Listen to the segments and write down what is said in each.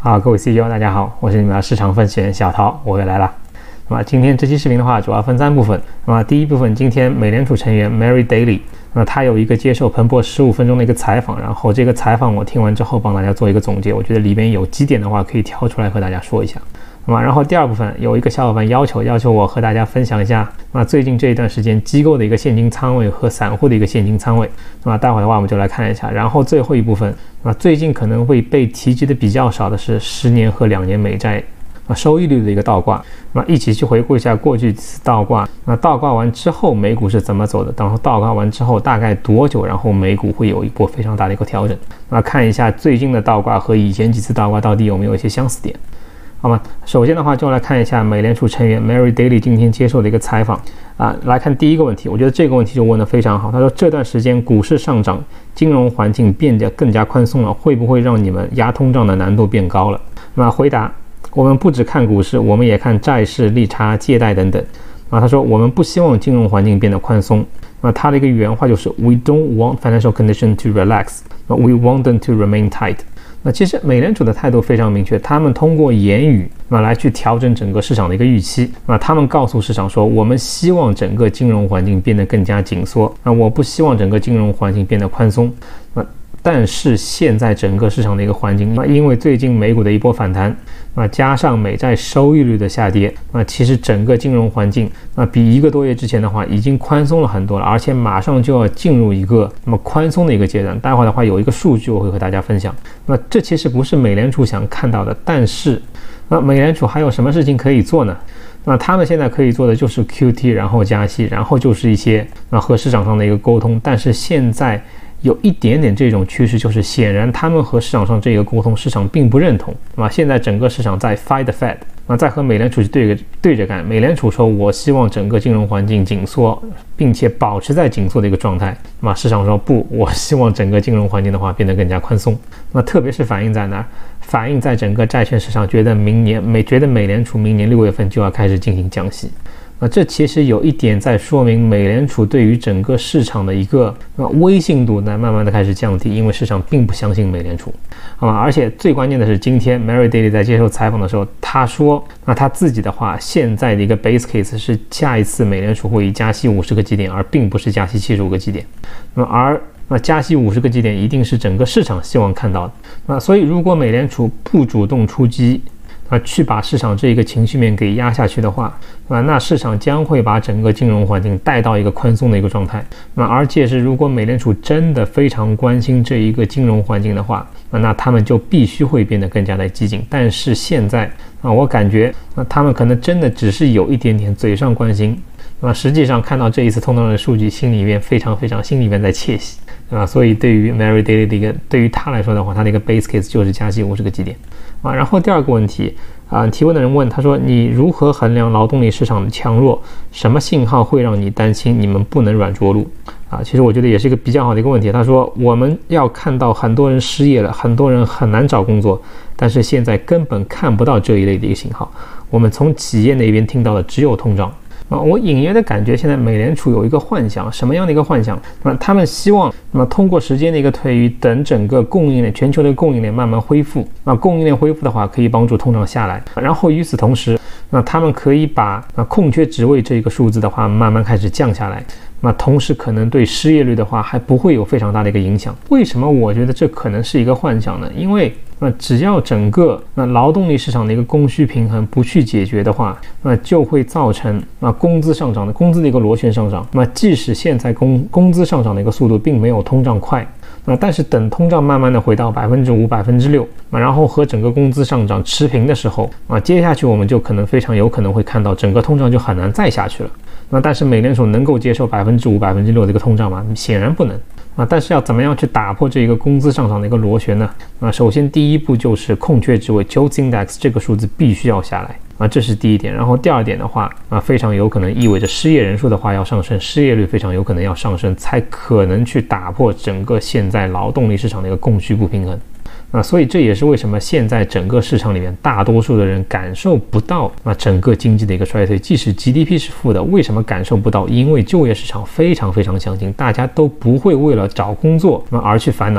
好，各位 CEO 大家好，我是你们的市场分析员小陶，我又来了。那么今天这期视频的话主要分3部分。那么第一部分，今天美联储成员 Mary Daly， 那么他有一个接受彭博15分钟的一个采访，然后这个采访我听完之后帮大家做一个总结，我觉得里边有几点的话可以挑出来和大家说一下。那么然后第二部分，有一个小伙伴要求我和大家分享一下最近这一段时间机构的一个现金仓位和散户的一个现金仓位。那么待会儿的话我们就来看一下。然后最后一部分，最近可能会被提及的比较少的是10年和2年美债收益率的一个倒挂。一起去回顾一下过去几次倒挂，倒挂完之后美股是怎么走的，然后倒挂完之后大概多久，然后美股会有一波非常大的一个调整。看一下最近的倒挂和以前几次倒挂到底有没有一些相似点。好吗？首先的话就来看一下美联储成员 Mary Daly 今天接受的一个采访来看第一个问题，我觉得这个问题就问得非常好。他说这段时间股市上涨，金融环境变得更加宽松了，会不会让你们压通胀的难度变高了？回答，我们不只看股市，我们也看债市、利差、借贷等等。他说我们不希望金融环境变得宽松。他的一个原话就是 We don't want financial conditions to relax, but we want them to remain tight。其实美联储的态度非常明确，他们通过言语来去调整整个市场的一个预期。他们告诉市场说，我们希望整个金融环境变得更加紧缩，我不希望整个金融环境变得宽松。但是现在整个市场的一个环境，因为最近美股的一波反弹，加上美债收益率的下跌，其实整个金融环境比1个多月之前的话已经宽松了很多了，而且马上就要进入一个宽松的一个阶段。待会儿的话有一个数据我会和大家分享。这其实不是美联储想看到的，但是美联储还有什么事情可以做呢？他们现在可以做的就是 QT， 然后加息，然后就是一些和市场上的一个沟通。但是现在有一点点这种趋势，就是显然他们和市场上这个沟通市场并不认同。现在整个市场在 fight the Fed， 在和美联储对着干。美联储说我希望整个金融环境紧缩，并且保持在紧缩的一个状态。市场说不，我希望整个金融环境的话变得更加宽松。特别是反映在哪儿？反映在整个债券市场，觉得美联储明年6月份就要开始进行降息。这其实有一点在说明美联储对于整个市场的一个威信度慢慢的开始降低，因为市场并不相信美联储。而且最关键的是，今天 Mary Daly 在接受采访的时候，他说他自己的话，现在的一个 base case 是下一次美联储会议加息50个基点，而并不是加息75个基点。而加息50个基点一定是整个市场希望看到的。所以如果美联储不主动出击去把市场这一个情绪面给压下去的话，那市场将会把整个金融环境带到一个宽松的一个状态。而且是如果美联储真的非常关心这一个金融环境的话，那他们就必须会变得更加的激进。但是现在我感觉他们可能真的只是有一点点嘴上关心，实际上看到这一次通胀的数据，心里面非常心里面在窃喜。所以对于 Mary Daly 的一个，对于他来说的话，他的一个 base case 就是加息50个基点。然后第二个问题提问的人问他说，你如何衡量劳动力市场的强弱？什么信号会让你担心你们不能软着陆？其实我觉得也是一个比较好的一个问题。他说我们要看到很多人失业了，很多人很难找工作，但是现在根本看不到这一类的一个信号。我们从企业那边听到的只有通胀。我隐约的感觉现在美联储有一个幻想，什么样的一个幻想？他们希望通过时间的一个推移，等整个供应链，全球的供应链慢慢恢复，供应链恢复的话可以帮助通胀下来。然后与此同时，他们可以把空缺职位这个数字的话慢慢开始降下来。同时可能对失业率的话还不会有非常大的一个影响。为什么我觉得这可能是一个幻想呢？因为只要整个劳动力市场的一个供需平衡不去解决的话，就会造成工资上涨的工资的一个螺旋上涨。即使现在工资上涨的一个速度并没有通胀快，但是等通胀慢慢的回到5%、6%，然后和整个工资上涨持平的时候，接下去我们就非常有可能会看到整个通胀就很难再下去了。但是美联储能够接受5%、6%的一个通胀吗？显然不能。但是要怎么样去打破这一个工资上涨的一个螺旋呢？首先第一步就是空缺职位 Jobs Index 这个数字必须要下来这是第一点。然后第二点的话非常有可能意味着失业人数的话要上升，失业率非常有可能要上升，才可能去打破整个现在劳动力市场的一个供需不平衡。所以这也是为什么现在整个市场里面大多数的人感受不到整个经济的一个衰退，即使 GDP 是负的，为什么感受不到？因为就业市场非常强劲，大家都不会为了找工作而去烦恼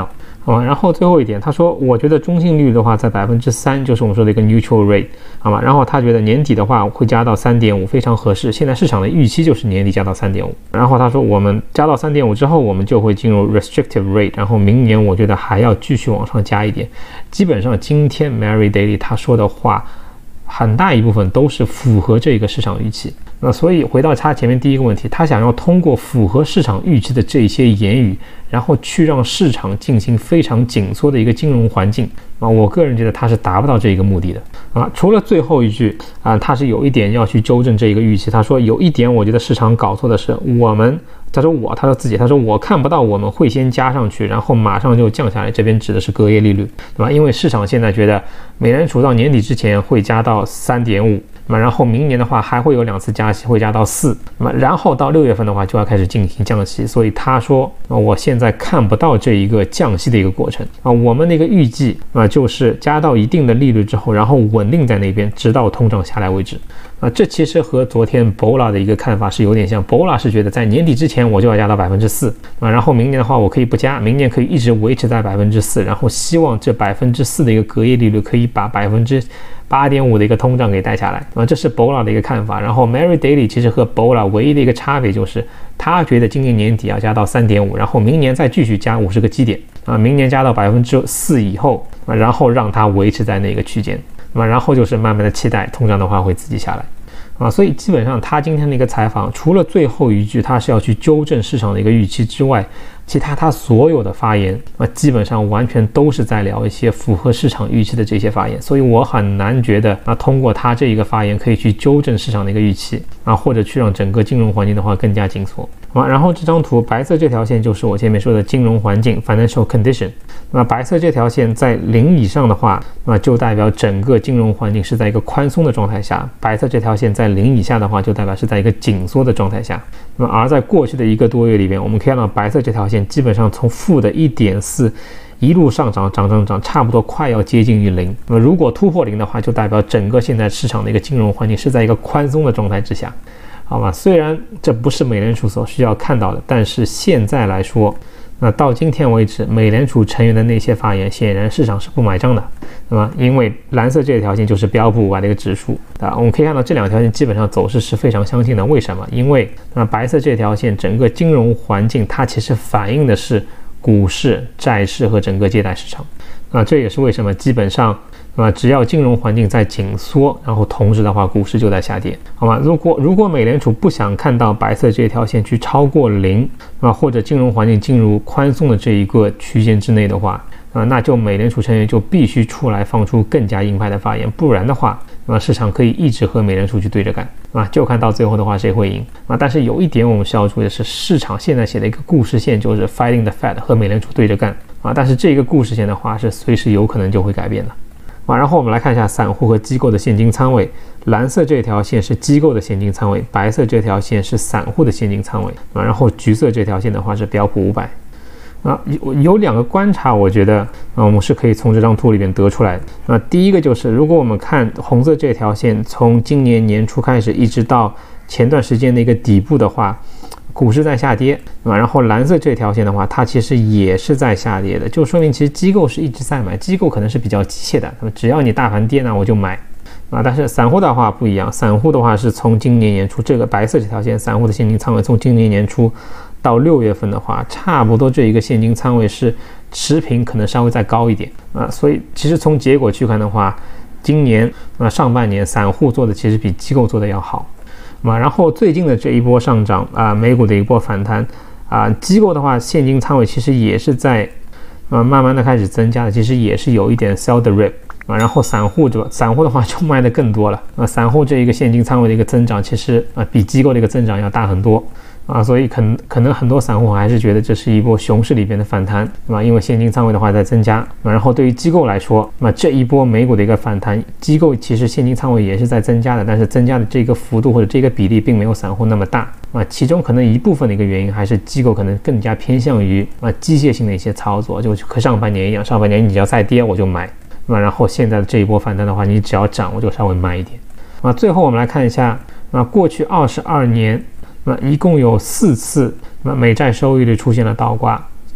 然后最后一点，他说我觉得中性利率的话在3%，就是我们说的一个 neutral rate， 好吗？然后他觉得年底的话会加到3.5，非常合适。现在市场的预期就是年底加到3.5。然后他说我们加到3.5之后，我们就会进入 restrictive rate， 然后明年我觉得还要继续往上加一点。基本上今天 Mary Daly 他说的话，很大一部分都是符合这个市场预期。那所以回到他前面第一个问题，他想要通过符合市场预期的这些言语，然后去让市场进行非常紧缩的一个金融环境我个人觉得他是达不到这一个目的的除了最后一句他是有一点要去纠正这一个预期。他说有一点我觉得市场搞错的是，他说我看不到我们会先加上去，然后马上就降下来，这边指的是隔夜利率，对吧？因为市场现在觉得美联储到年底之前会加到3.5，然后明年的话还会有2次加息，会加到4，然后到6月份的话就要开始进行降息。所以他说我现在看不到这一个降息的一个过程我们的一个预计就是加到一定的利率之后，然后稳定在那边，直到通胀下来为止这其实和昨天 Bola 的一个看法是有点像。 Bola 是觉得在年底之前我就要加到4%然后明年的话我可以不加，明年可以一直维持在4%，然后希望这4%的一个隔夜利率可以把8.5%的一个通胀给带下来这是 Bola 的一个看法。然后 Mary Daly 其实和 Bola 唯一的一个差别就是他觉得今年年底要加到3.5%，然后明年再继续加50个基点明年加到4%以后然后让它维持在那个区间然后就是慢慢的期待通胀的话会自己下来所以基本上他今天的一个采访，除了最后一句他是要去纠正市场的一个预期之外，其他所有的发言基本上完全都是在聊一些符合市场预期的这些发言。所以我很难觉得通过他这一个发言可以去纠正市场的一个预期或者去让整个金融环境的话更加紧缩然后这张图白色这条线就是我前面说的金融环境 financial condition， 白色这条线在0以上的话就代表整个金融环境是在一个宽松的状态下，白色这条线在0以下的话就代表是在一个紧缩的状态下而在过去的1个多月里边，我们可以看到白色这条线基本上从负的 1.4 一路上涨，差不多快要接近于0。如果突破0的话，就代表整个现在市场的一个金融环境是在一个宽松的状态之下，好吧？虽然这不是美联储所需要看到的，但是现在来说到今天为止，美联储成员的那些发言显然市场是不买账的，因为蓝色这条线就是标普500的一个指数我们可以看到这2条线基本上走势是非常相近的。为什么？因为白色这条线整个金融环境它其实反映的是股市、债市和整个借贷市场这也是为什么基本上只要金融环境在紧缩，然后同时的话股市就在下跌，好吗？如果美联储不想看到白色这条线去超过0或者金融环境进入宽松的这一个区间之内的话那就美联储成员就必须出来放出更加鹰派的发言，不然的话市场可以一直和美联储去对着干就看到最后的话谁会赢但是有一点我们需要注意的是，市场现在写的一个故事线就是 fighting the Fed， 和美联储对着干但是这个故事线的话是随时有可能就会改变的然后我们来看一下散户和机构的现金仓位，蓝色这条线是机构的现金仓位，白色这条线是散户的现金仓位然后橘色这条线的话是标普500有2个观察，我觉得我们是可以从这张图里面得出来的第一个就是如果我们看红色这条线从今年年初开始一直到前段时间的一个底部的话，股市在下跌然后蓝色这条线的话它其实也是在下跌的，就说明其实机构是一直在买，机构可能是比较机械的，只要你大盘跌我就买但是散户的话不一样，散户的话是从今年年初，这个白色这条线散户的现金仓位从今年年初到6月份的话，差不多这一个现金仓位是持平，可能稍微再高一点所以其实从结果去看的话，今年上半年散户做的其实比机构做的要好然后最近的这一波上涨美股的一波反弹机构的话现金仓位其实也是在慢慢的开始增加的，其实也是有一点 sell the rip然后散户的话就卖的更多了散户这一个现金仓位的一个增长其实比机构的一个增长要大很多所以可能很多散户还是觉得这是一波熊市里边的反弹因为现金仓位的话在增加然后对于机构来说这一波美股的一个反弹，机构其实现金仓位也是在增加的，但是增加的这个幅度或者这个比例并没有散户那么大其中可能一部分的一个原因还是机构可能更加偏向于机械性的一些操作，就和上半年一样，上半年你只要再跌我就买然后现在的这一波反弹的话，你只要涨我就稍微慢一点最后我们来看一下过去22年一共有4次美债收益率出现了倒挂，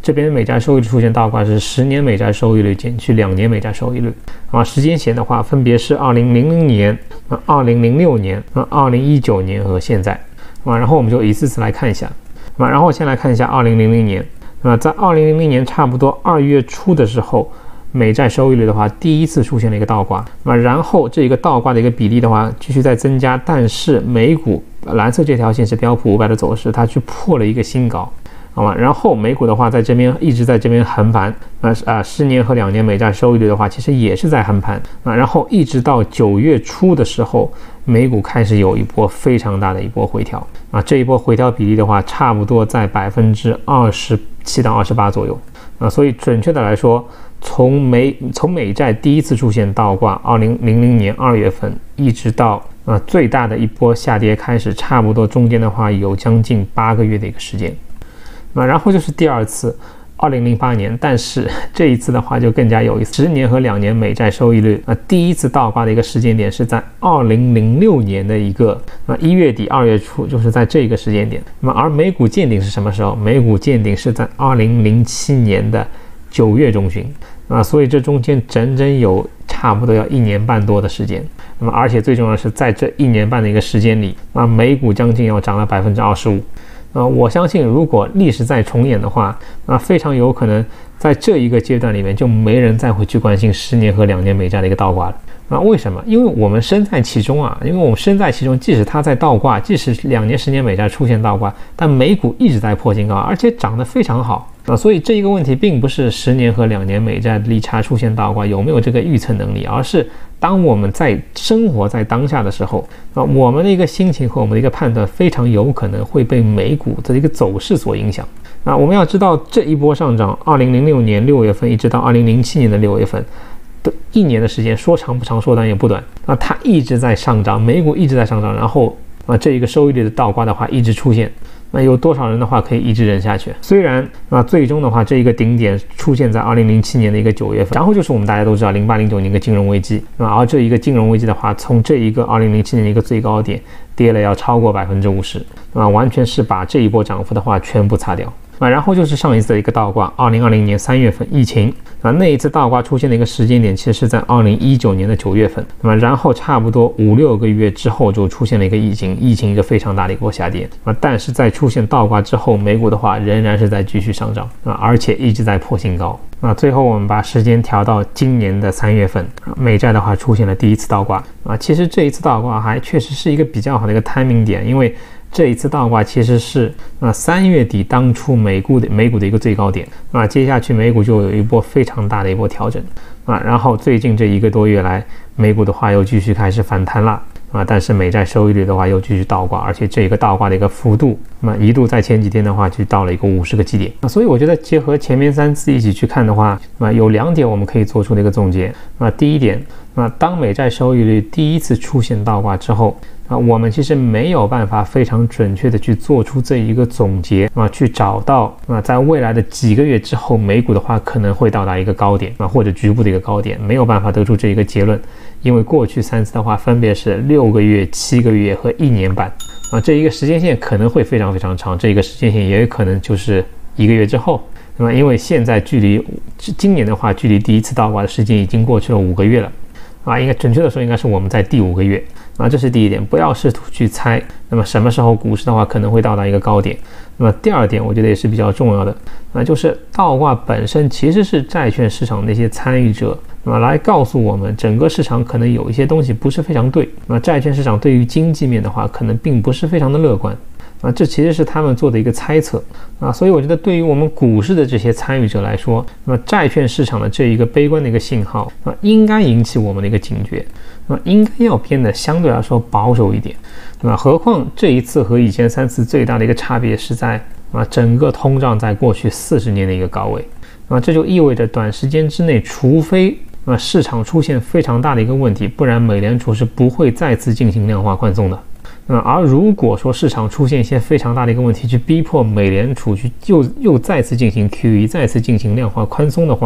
这边美债收益率出现倒挂是10年美债收益率减去2年美债收益率时间线的话分别是2000年、2006年、2019年和现在然后我们就一次次来看一下然后先来看一下2000年在2000年差不多2月初的时候，美债收益率的话第一次出现了一个倒挂然后这一个倒挂的一个比例的话继续在增加，但是美股蓝色这条线是标普500的走势，它去破了一个新高然后美股的话在这边一直在这边横盘10年和2年美债收益率的话其实也是在横盘然后一直到9月初的时候，美股开始有一波非常大的一波回调这一波回调比例的话差不多在27%到28%左右所以准确的来说，从美债第一次出现倒挂2000年2月份一直到最大的一波下跌开始，差不多中间的话有将近8个月的一个时间然后就是第二次2008年，但是这一次的话就更加有意思，10年和2年美债收益率第一次倒挂的一个时间点是在2006年的一个1月底2月初，就是在这个时间点而美股见顶是什么时候？美股见顶是在2007年的9月中旬所以这中间整整有差不多要1年半多的时间而且最重要的是在这1年半的一个时间里美股将近要涨了25%我相信如果历史再重演的话非常有可能在这一个阶段里面就没人再会去关心10年和2年美债的一个倒挂了为什么？因为我们身在其中即使它在倒挂，即使2年10年美债出现倒挂，但美股一直在破新高，而且涨得非常好所以这一个问题并不是10年和2年美债利差出现倒挂有没有这个预测能力，而是当我们在生活在当下的时候我们的一个心情和我们的一个判断非常有可能会被美股的一个走势所影响我们要知道这一波上涨2006年6月份一直到2007年的6月份的1年的时间，说长不长说短也不短它一直在上涨，美股一直在上涨，然后这一个收益率的倒挂的话一直出现有多少人的话可以一直忍下去？虽然最终的话这一个顶点出现在2007年的一个9月份，然后就是我们大家都知道08、09年一个金融危机而这一个金融危机的话从这一个2007年的一个最高点跌了要超过50%完全是把这一波涨幅的话全部擦掉然后就是上一次的一个倒挂2020年3月份疫情那一次倒挂出现的一个时间点其实是在2019年的9月份然后差不多5-6个月之后就出现了一个疫情一个非常大的一波下跌但是在出现倒挂之后，美股的话仍然是在继续上涨而且一直在破新高最后我们把时间调到今年的3月份美债的话出现了第一次倒挂其实这一次倒挂还确实是一个比较好的一个 timing 点，因为这一次倒挂其实是3月底当初美股的一个最高点接下去美股就有一波非常大的一波调整然后最近这1个多月来美股的话又继续开始反弹了但是美债收益率的话又继续倒挂，而且这个倒挂的一个幅度一度在前几天的话就到了一个50个基点所以我觉得结合前面3次一起去看的话有2点我们可以做出的一个总结第一点当美债收益率第一次出现倒挂之后我们其实没有办法非常准确的去做出这一个总结去找到在未来的几个月之后美股的话可能会到达一个高点或者局部的一个高点，没有办法得出这一个结论，因为过去3次的话分别是6个月、7个月和1年半这一个时间线可能会非常非常长，这一个时间线也有可能就是1个月之后因为现在今年的话距离第一次倒挂的时间已经过去了5个月了应该准确的说应该是我们在第5个月这是第一点，不要试图去猜那么什么时候股市的话可能会到达一个高点那么第二点我觉得也是比较重要的就是倒挂本身其实是债券市场的一些参与者来告诉我们整个市场可能有一些东西不是非常对债券市场对于经济面的话可能并不是非常的乐观这其实是他们做的一个猜测所以我觉得对于我们股市的这些参与者来说债券市场的这一个悲观的一个信号应该引起我们的一个警觉应该要变得相对来说保守一点何况这一次和以前3次最大的一个差别是在整个通胀在过去40年的一个高位这就意味着短时间之内除非市场出现非常大的一个问题，不然美联储是不会再次进行量化宽松的而如果说市场出现一些非常大的一个问题去逼迫美联储去又再次进行 QE 再次进行量化宽松的话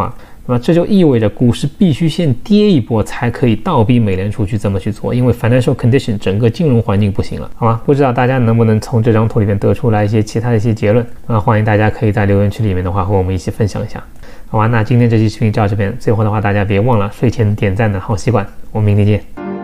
那么这就意味着股市必须先跌一波才可以倒逼美联储去这么去做，因为 financial condition 整个金融环境不行了，好吗？不知道大家能不能从这张图里面得出来一些其他的一些结论欢迎大家可以在留言区里面的话和我们一起分享一下。好吧，那今天这期视频就到这边，最后的话大家别忘了睡前点赞的好习惯，我们明天见。